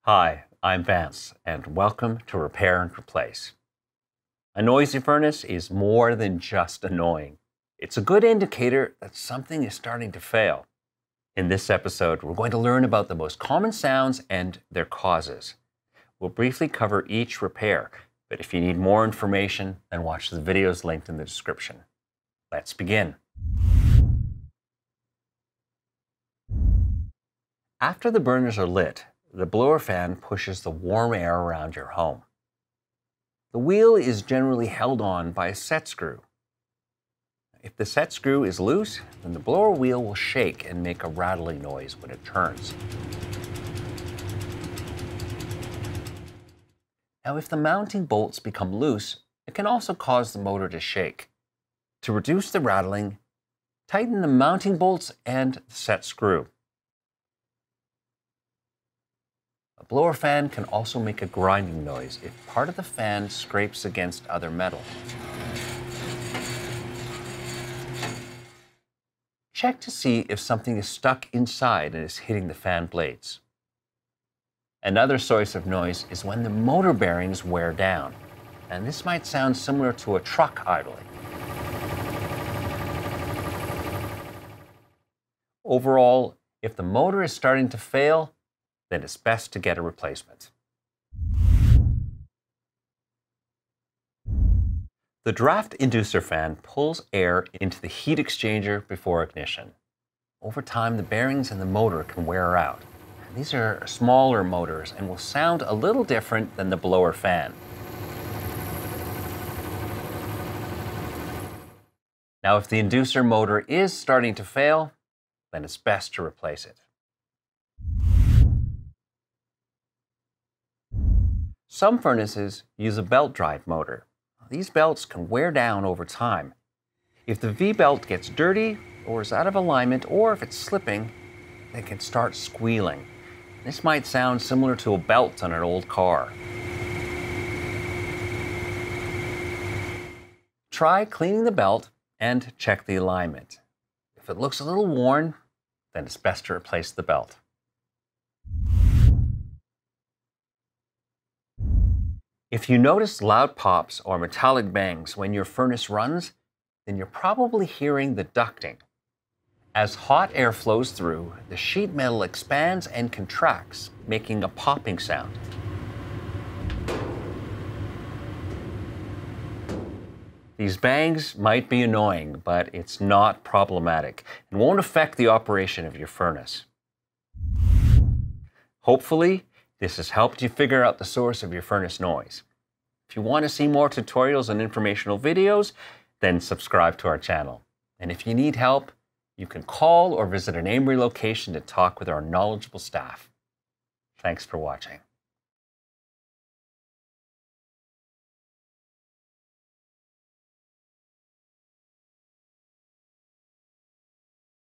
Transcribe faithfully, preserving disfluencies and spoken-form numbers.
Hi, I'm Vance, and welcome to Repair and Replace. A noisy furnace is more than just annoying. It's a good indicator that something is starting to fail. In this episode, we're going to learn about the most common sounds and their causes. We'll briefly cover each repair, but if you need more information, then watch the videos linked in the description. Let's begin. After the burners are lit, the blower fan pushes the warm air around your home. The wheel is generally held on by a set screw. If the set screw is loose, then the blower wheel will shake and make a rattling noise when it turns. Now, if the mounting bolts become loose, it can also cause the motor to shake. To reduce the rattling, tighten the mounting bolts and the set screw. A blower fan can also make a grinding noise if part of the fan scrapes against other metal. Check to see if something is stuck inside and is hitting the fan blades. Another source of noise is when the motor bearings wear down, and this might sound similar to a truck idling. Overall, if the motor is starting to fail, then it's best to get a replacement. The draft inducer fan pulls air into the heat exchanger before ignition. Over time, the bearings in the motor can wear out. These are smaller motors and will sound a little different than the blower fan. Now, if the inducer motor is starting to fail, then it's best to replace it. Some furnaces use a belt drive motor. These belts can wear down over time. If the V-belt gets dirty or is out of alignment, or if it's slipping, they can start squealing. This might sound similar to a belt on an old car. Try cleaning the belt and check the alignment. If it looks a little worn, then it's best to replace the belt. If you notice loud pops or metallic bangs when your furnace runs, then you're probably hearing the ducting. As hot air flows through, the sheet metal expands and contracts, making a popping sound. These bangs might be annoying, but it's not problematic and won't affect the operation of your furnace. Hopefully, this has helped you figure out the source of your furnace noise. If you want to see more tutorials and informational videos, then subscribe to our channel. And if you need help, you can call or visit an AMRE location to talk with our knowledgeable staff. Thanks for watching.